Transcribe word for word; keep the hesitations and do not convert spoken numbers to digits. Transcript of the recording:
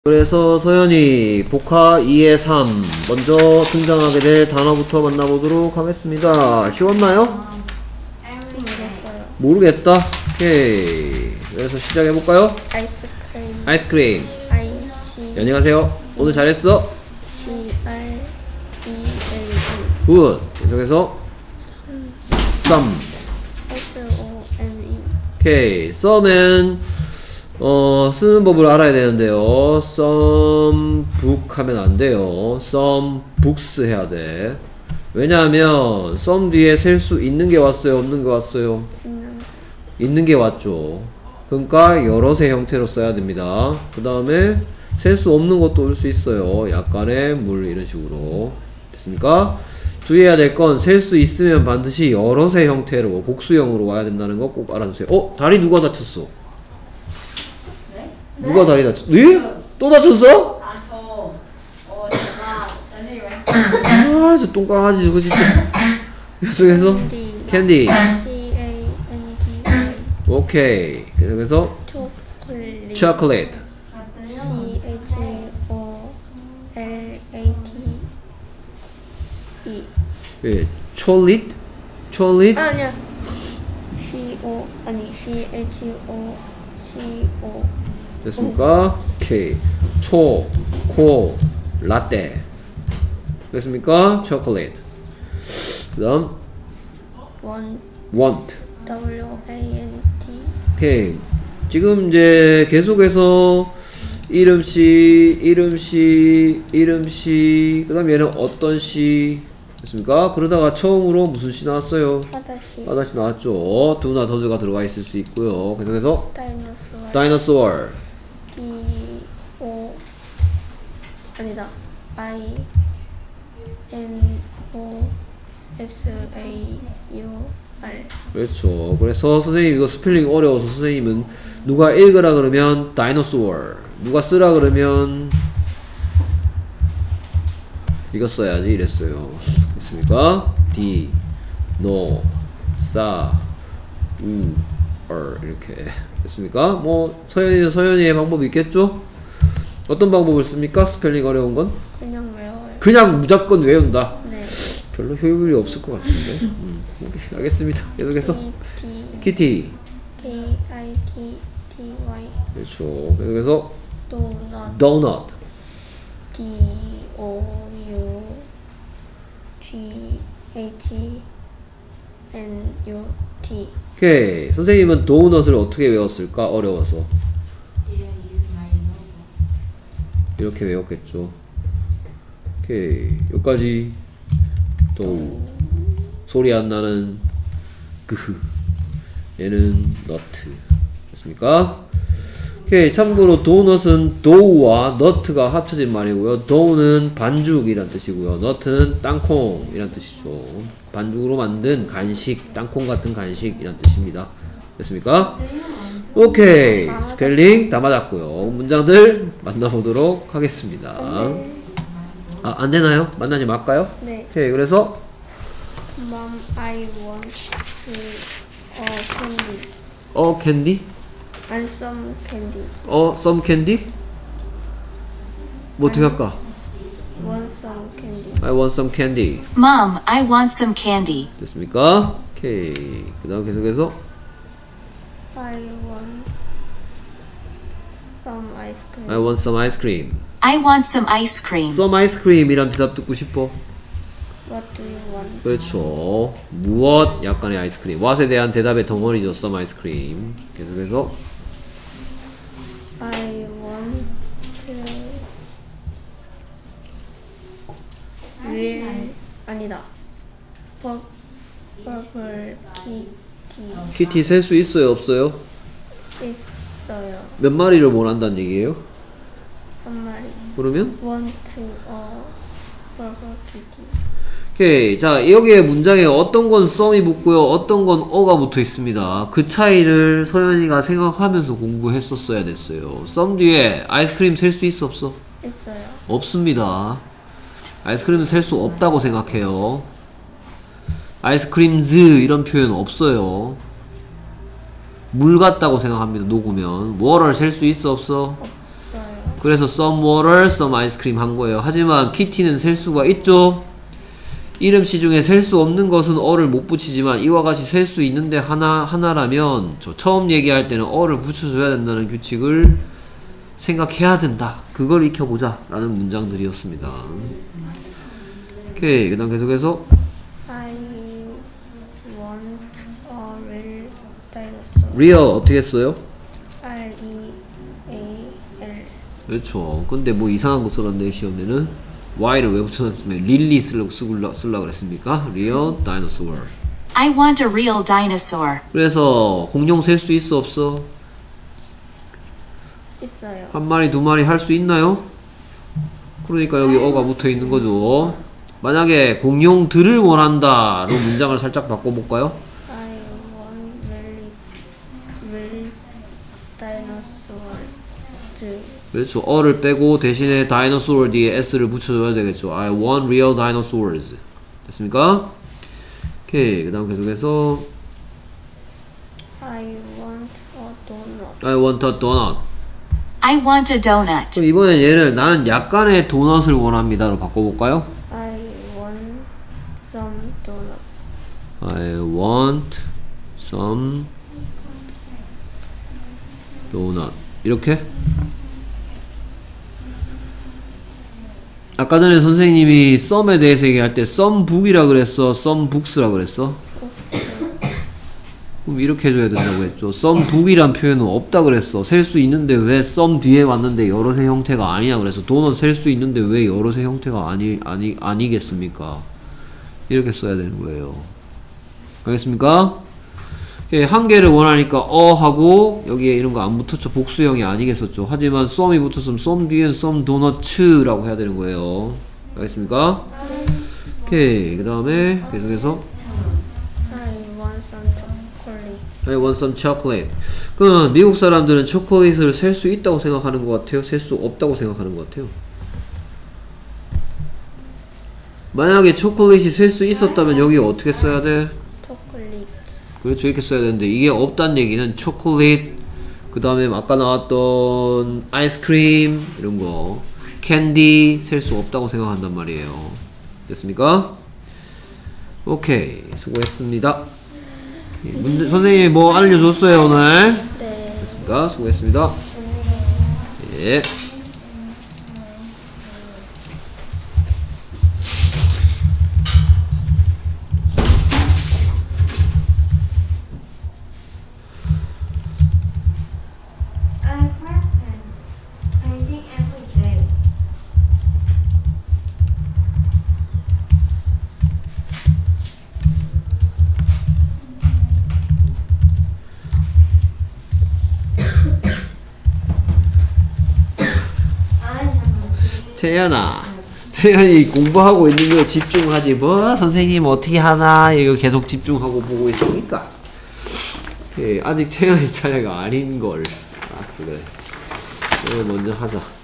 그래서 서연이 복화 이의 삼 먼저 등장하게 될 단어부터 만나보도록 하겠습니다. 쉬웠나요? 모르겠어요. 모르겠다. 오케이. 그래서 시작해볼까요? 아이스크림. 아이스크림. I C 안녕하세요. 오늘 잘했어. C R E L E. 굿. 계속해서 썸. S O M E. 오케이. 썸은 어 쓰는 법을 알아야 되는데요. some book 하면 안 돼요. some books 해야 돼. 왜냐하면 some 뒤에 셀 수 있는 게 왔어요, 없는 게 왔어요? 있는. 있는 게 왔죠. 그러니까 여럿의 형태로 써야 됩니다. 그 다음에 셀 수 없는 것도 올 수 있어요. 약간의 물 이런 식으로. 됐습니까? 주의해야 될 건 셀 수 있으면 반드시 여럿의 형태로 복수형으로 와야 된다는 거 꼭 알아두세요. 어? 다리 누가 다쳤어? 누가 다리 다쳤? 네? 또 다쳤어? 아, 저, 어, 제가 나중에 말. 아, 저 똥강아지 저거 진짜. 계속해서 캔디. C A N D I. 오케이. 계속해서 초콜릿. 초콜릿. C H O L A T E. 예, 초콜릿? 초콜릿? 아, 아니야. C O 아니 C H O C O. 됐습니까? 오케이. 초, 코, 라떼. 됐습니까? 초콜릿. 그 다음 Want. want. W A N T. 오케이. 지금 이제 계속해서 이름씨, 이름씨, 이름씨, 그 다음 얘는 어떤 씨 됐습니까? 그러다가 처음으로 무슨 씨 나왔어요? 하다시. 하다시 나왔죠. 두나 더즈가 들어가 있을 수 있고요. 계속해서 다이너스워. dinosaur. D O 아니다. I N O S A U R. 그렇죠. 그래서 선생님 이거 스펠링 어려워서 선생님은 누가 읽으라 그러면 dinosaur, 누가 쓰라 그러면 이거 써야지 이랬어요. 됐습니까? D, no, 사, 우, 얼 이렇게 됐습니까? 뭐 서연이 서연이의 방법이 있겠죠? 어떤 방법을 씁니까? 스펠링 어려운 건? 그냥 외워요. 그냥 무조건 외운다. 네. 별로 효율이 없을 것 같은데. 음, 오케이, 알겠습니다. 계속해서 T T 키티. K I T T Y. 그렇죠. 계속해서 도넛. donut. D O U G H N U T. 오케이. 선생님은 도넛을 어떻게 외웠을까? 어려워서 이렇게 외웠겠죠. 오케이. 여기까지. 도 소리 안 나는 그흐. 얘는 너트. 됐습니까? 오케이. 참고로 도넛은 도우와 너트가 합쳐진 말이고요. 도우는 반죽이란 뜻이고요. 너트는 땅콩이란 뜻이죠. 반죽으로 만든 간식, 땅콩 같은 간식이란 뜻입니다. 됐습니까? 오케이. 스펠링 다 맞았고요. 문장들 만나보도록 하겠습니다. 아, 안 되나요? 만나지 말까요? 네. 오케이. 그래서 Mom, I want to uh, candy. 어 캔디? And some candy. 어 썸 캔디? 뭐 어떻게 할까? Want some candy. I want some candy. Mom, I want some candy. 됐습니까? 오케이. 그 다음 계속해서 I want some ice cream. I want some ice cream. I want some ice cream. some ice cream이란 대답 듣고 싶어. What do you want? 그렇죠. 무엇? 약간의 아이스크림. what에 대한 대답의 덩어리죠. some ice cream. 계속해서 I want to will 아니다. Pur- Purple kitty 키티 셀 수 있어요? 없어요? 있어요. 몇 마리를 원한다는 얘기예요? 한 마리. 그러면? Want a purple kitty. 오케이. 자, 여기에 문장에 어떤 건 썸이 붙고요. 어떤 건 어가 붙어 있습니다. 그 차이를 서연이가 생각하면서 공부했었어야 됐어요. 썸 뒤에 아이스크림 셀 수 있어? 없어? 있어요. 없습니다. 아이스크림은 셀 수 없다고 생각해요. 아이스크림즈 이런 표현 없어요. 물 같다고 생각합니다. 녹으면. 워를 셀 수 있어? 없어? 없어요. 그래서 some water, some ice cream 한 거예요. 하지만 키티는 셀 수가 있죠. 이름씨 중에 셀 수 없는 것은 어를 못 붙이지만 이와 같이 셀 수 있는데 하나, 하나라면 저 처음 얘기할 때는 어를 붙여줘야 된다는 규칙을 생각해야 된다. 그걸 익혀보자 라는 문장들이었습니다. 오케이. 그 다음 계속해서 I want a real dinosaur. real 어떻게 했어요? R E A L. 그렇죠. 근데 뭐 이상한 거 써놨네 시험에는. Y를 왜 붙여놨으면 릴리 쓰려고 쓰려, 쓰려고 그랬습니까? real dinosaur. I want a real dinosaur. 그래서 공룡 셀 수 있어 없어? 있어요. 한 마리 두 마리 할 수 있나요? 그러니까 여기 어가 붙어 있는 거죠. 만약에 공룡들을 원한다로 문장을 살짝 바꿔볼까요? I want really, real dinosaur. 그렇죠. 어를 빼고 대신에 dinosaur 뒤에 s를 붙여줘야 되겠죠. I want real dinosaurs. 됐습니까? 오케이. 그 다음 계속해서 I want a donut. I want a donut. I want a donut. 그럼 이번엔 얘를 나는 약간의 도넛을 원합니다로 바꿔볼까요? I want some donut. I want some donut. 이렇게? 아까 전에 선생님이 some에 대해서 얘기할 때 some book이라 그랬어? some books라 그랬어? 그럼 이렇게 해줘야 된다고 했죠. some book이란 표현은 없다 그랬어. 셀 수 있는데 왜 some 뒤에 왔는데 여럿의 형태가 아니냐 그래서 돈은 셀 수 있는데 왜 여럿의 형태가 아니, 아니, 아니겠습니까? 이렇게 써야 되는 거예요. 알겠습니까? 예, 한 개를 원하니까 어 하고 여기에 이런 거 안 붙었죠. 복수형이 아니겠었죠. 하지만 some이 붙었으면 some 뒤엔 some donuts라고 해야 되는 거예요. 알겠습니까? 오케이. 그 다음에 계속해서 I want some chocolate. I want some chocolate. 그럼 미국 사람들은 초콜릿을 셀 수 있다고 생각하는 것 같아요? 셀 수 없다고 생각하는 것 같아요? 만약에 초콜릿이 셀 수 있었다면 여기 어떻게 써야 돼? 초콜릿. 그렇죠. 이렇게 써야 되는데 이게 없다는 얘기는 초콜릿, 그 다음에 아까 나왔던 아이스크림 이런 거 캔디 셀 수 없다고 생각한단 말이에요. 됐습니까? 오케이. 수고했습니다. 문제, 선생님이 뭐 알려줬어요 오늘? 네. 됐습니까? 수고했습니다. 예. I practice painting every day. I have a 채연아, 채연이 공부하고 있는 거 집중하지 뭐 선생님 어떻게 하나 이거 계속 집중하고 보고 있으니까 예, 아직 채연이 차례가 아닌걸. 알았어. 그래 이거 먼저 하자.